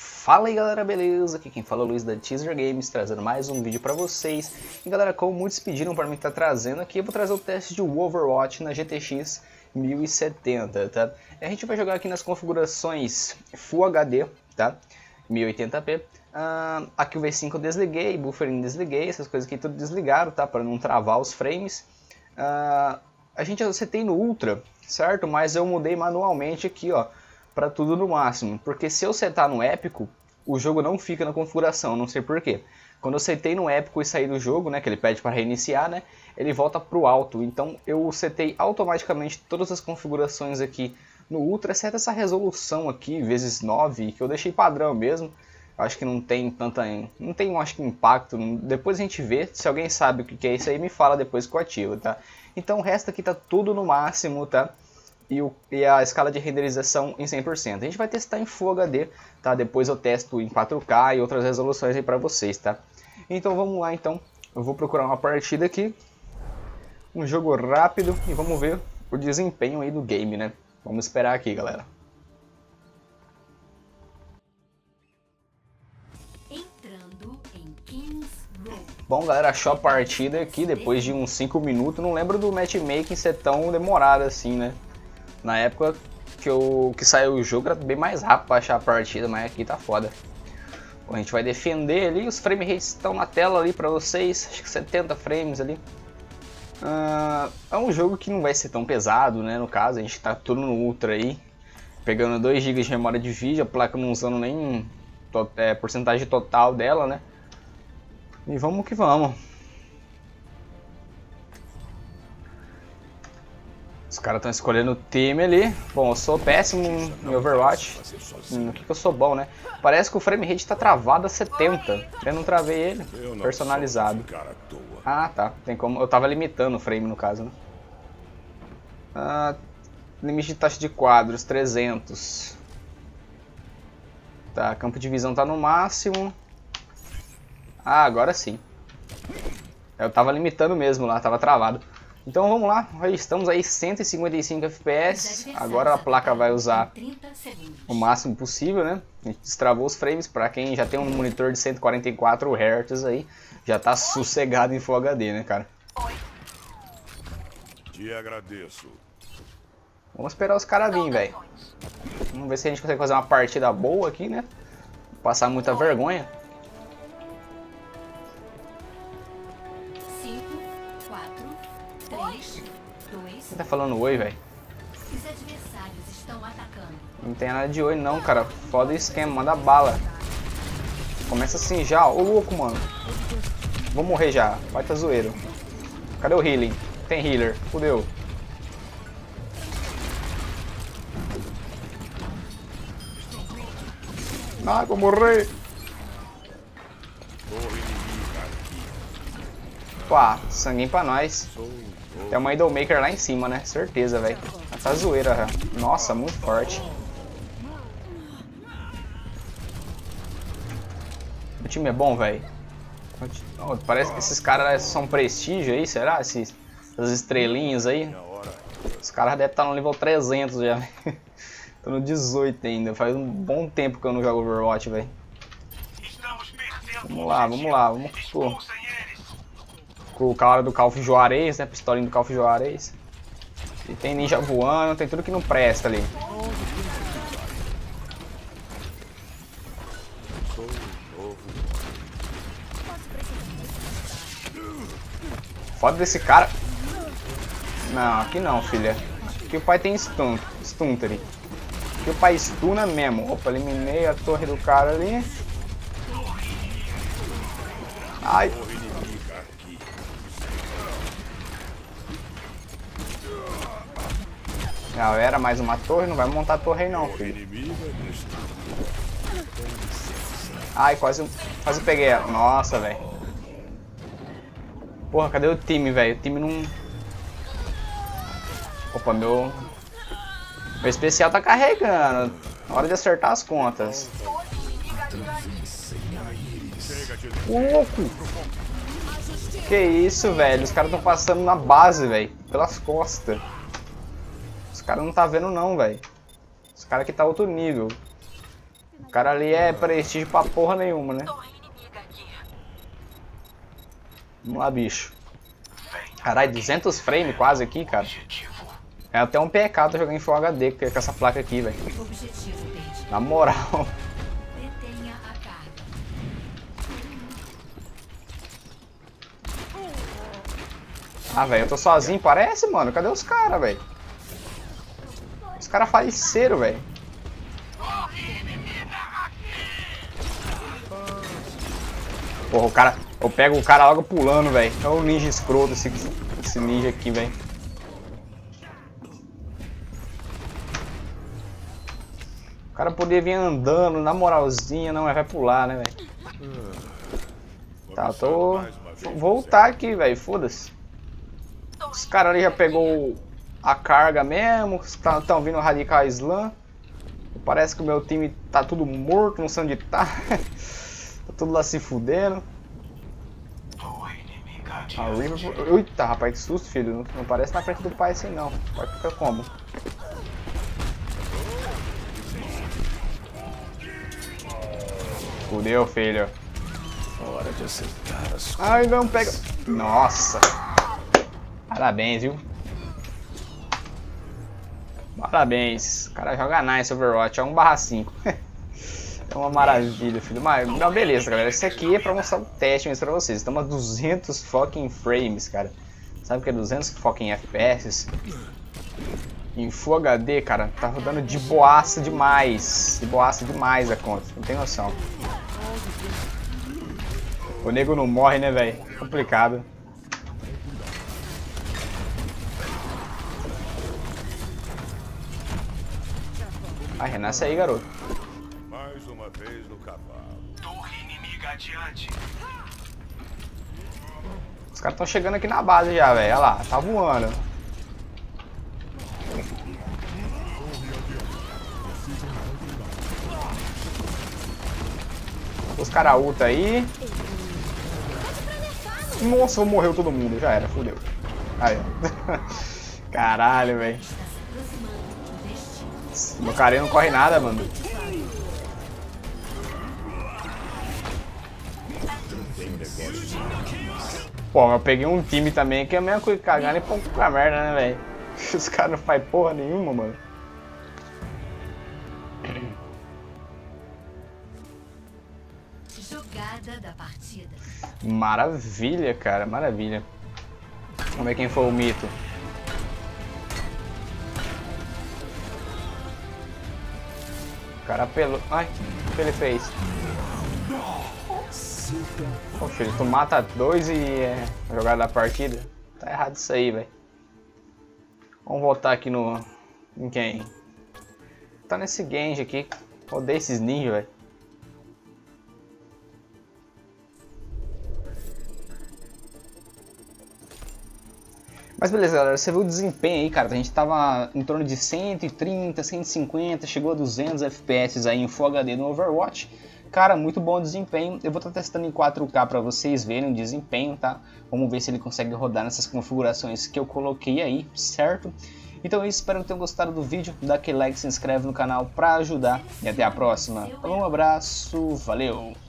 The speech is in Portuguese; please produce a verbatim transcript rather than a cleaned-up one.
Fala aí galera, beleza? Aqui quem fala é o Luiz da Teaser Games, trazendo mais um vídeo pra vocês. E galera, como muitos pediram pra mim estar tá trazendo aqui, eu vou trazer o teste de Overwatch na G T X mil e setenta, tá? A gente vai jogar aqui nas configurações Full H D, tá? mil e oitenta p. Uh, aqui o V cinco eu desliguei, buffering desliguei, essas coisas aqui tudo desligaram, tá? Para não travar os frames. Uh, a gente eu setei no Ultra, certo? Mas eu mudei manualmente aqui, ó, para tudo no máximo. Porque se eu setar no épico, o jogo não fica na configuração, não sei porquê. Quando eu setei no épico e saí do jogo, né, que ele pede para reiniciar, né, ele volta pro alto. Então eu setei automaticamente todas as configurações aqui no Ultra, exceto essa resolução aqui, vezes nove, que eu deixei padrão mesmo. Acho que não tem tanta, não tem, acho que impacto. Depois a gente vê, se alguém sabe o que é isso aí, me fala depois que eu ativo, tá? Então o resto aqui tá tudo no máximo, tá? E, o, e a escala de renderização em cem por cento. A gente vai testar em Full H D, tá? Depois eu testo em quatro K e outras resoluções aí pra vocês, tá? Então vamos lá, então. Eu vou procurar uma partida aqui, um jogo rápido, e vamos ver o desempenho aí do game, né? Vamos esperar aqui, galera. Bom, galera, achou a partida aqui depois de uns cinco minutos. Não lembro do matchmaking ser tão demorado assim, né? Na época que, eu, que saiu o jogo era bem mais rápido pra achar a partida, mas aqui tá foda. Bom, a gente vai defender ali, os frame rates estão na tela ali pra vocês, acho que setenta frames ali. Uh, é um jogo que não vai ser tão pesado, né? No caso, a gente tá tudo no Ultra aí, pegando dois gigas de memória de vídeo, a placa não usando nem to é, porcentagem total dela, né? E vamos que vamos. Os caras estão escolhendo o time ali. Bom, eu sou péssimo em Overwatch. No que, que eu sou bom, né? Parece que o frame rate tá travado a setenta. Eu não travei ele. Personalizado. Ah, tá. Tem como. Eu tava limitando o frame no caso, né? Ah, limite de taxa de quadros, trezentos. Tá, campo de visão tá no máximo. Ah, agora sim. Eu tava limitando mesmo lá, tava travado. Então vamos lá, estamos aí cento e cinquenta e cinco F P S. Agora a placa vai usar o máximo possível, né? A gente destravou os frames. Pra quem já tem um monitor de cento e quarenta e quatro hertz aí, já tá sossegado em Full H D, né, cara? Te agradeço. Vamos esperar os caras virem, velho. Vamos ver se a gente consegue fazer uma partida boa aqui, né? Passar muita vergonha. Quem tá falando oi, velho? Os adversários estão atacando. Não tem nada de oi não, cara. Foda o esquema, manda bala. Começa assim já. Ô louco, mano. Vou morrer já. Vai tá zoeiro. Cadê o healing? Tem healer. Fudeu. Ah, vou morrer. Pá, sanguinho pra nós. Tem uma Idolmaker lá em cima, né? Certeza, velho. Tá zoeira, já. Nossa, muito forte. O time é bom, velho. Oh, parece que esses caras são prestígio aí, será? Esses, essas estrelinhas aí. Os caras devem estar no nível trezentos já. Tô no dezoito ainda. Faz um bom tempo que eu não jogo Overwatch, velho. Vamos lá, vamos lá. Vamos pô. Com o cara do Call of Juarez, né? Pistolinho do Call of Juarez. E tem ninja voando, tem tudo que não presta ali. Foda desse cara. Não, aqui não, filha. Aqui o pai tem stun, stunter. Aqui o pai stuna mesmo. Opa, eliminei a torre do cara ali. Ai. Galera, mais uma torre, não vai montar a torre aí não, filho. Ai, quase, quase peguei ela. Nossa, velho. Porra, cadê o time, velho? O time não... Opa, meu... Meu especial tá carregando. Na hora de acertar as contas. Louco! Que isso, velho? Os caras estão passando na base, velho. Pelas costas. Os caras não tá vendo não, velho. Os caras aqui tá outro nível. O cara ali é prestígio pra porra nenhuma, né? Vamos lá, bicho. Caralho, duzentos frames quase aqui, cara. É até um pecado jogar em Full H D com essa placa aqui, velho. Na moral. Ah, velho, eu tô sozinho, parece, mano. Cadê os caras, velho? Os caras faleceram, velho. Porra, o cara... Eu pego o cara logo pulando, velho. É o ninja escroto, esse, esse ninja aqui, velho. O cara poderia vir andando, na moralzinha, não, mas vai pular, né, velho? Tá, eu tô... Vou voltar aqui, velho, foda-se. Os caras ali já pegou a carga mesmo, estão vindo radical Slam. Parece que o meu time tá tudo morto, não sei onde tá. Tá tudo lá se fudendo. A River... Eita, rapaz, que susto, filho. Não, não parece na frente do pai assim, não. Vai ficar como? Fudeu, filho. Hora de acertar as... Ai, não pega... Nossa. Parabéns, viu? Parabéns. O cara joga nice Overwatch. É um barra cinco. É uma maravilha, filho. Mas, não, beleza, galera. Isso aqui é pra mostrar o teste mesmo pra vocês. Estamos a duzentos fucking frames, cara. Sabe o que é duzentos fucking F P S? Em Full H D, cara, tá rodando de boaça demais. De boaça demais a conta. Não tem noção. O nego não morre, né, velho? Complicado. Vai, renasce aí, garoto. Mais uma vez no cavalo. Torre inimiga adiante. Os caras estão chegando aqui na base já, velho. Olha lá, tá voando. Os caras ulta aí. Nossa, morreu todo mundo. Já era, fodeu. Aí, ó. Caralho, velho. Meu carinha não corre nada, mano. Pô, eu peguei um time também que é a mesma coisa cagando e pão com a merda, né, velho? Os caras não fazem porra nenhuma, mano. Jogada da partida. Maravilha, cara, maravilha. Vamos ver quem foi o mito. O cara pelou. Ai, o que ele fez? Pô, filho, tu mata dois e é jogada da partida. Tá errado isso aí, velho. Vamos voltar aqui no... Em quem? Tá nesse Genji aqui. Odeio esses ninjas, velho. Mas beleza, galera, você viu o desempenho aí, cara, a gente tava em torno de cento e trinta, cento e cinquenta, chegou a duzentos F P S aí em Full H D no Overwatch. Cara, muito bom desempenho. Eu vou estar testando em quatro K para vocês verem o desempenho, tá? Vamos ver se ele consegue rodar nessas configurações que eu coloquei aí, certo? Então é isso, espero que tenham gostado do vídeo. Dá aquele like, se inscreve no canal para ajudar. E até a próxima. Um abraço, valeu!